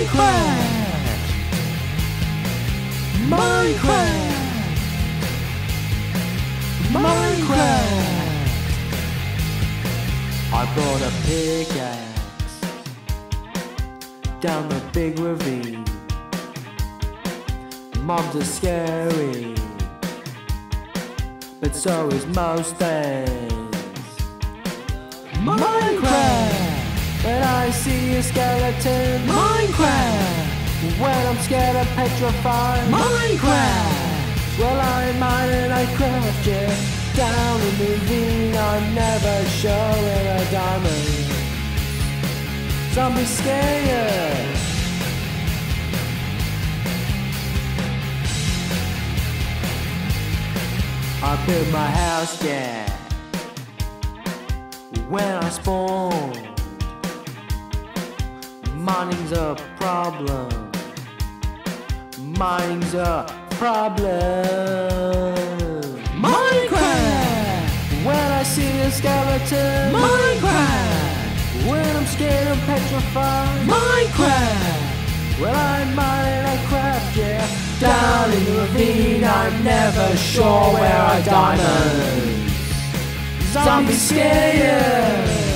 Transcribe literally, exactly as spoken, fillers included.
Minecraft! Minecraft! Minecraft! I brought a pickaxe down the big ravine. Mobs are scary, but so is most things. Minecraft! When I see a skeleton. Minecraft! When I'm scared of petrified. Minecraft! Well, I mine and I craft, yeah. Down in the ravine, I'm never sure where a diamond. Zombies scared. I built my house, yeah. When I spawn, mining's a problem. Mining's a problem. Minecraft! When I see a skeleton. Minecraft! When I'm scared and petrified. Minecraft! Well, I mine and I craft, yeah. Down in the ravine, I'm never sure where I diamonds. Zombies scare you.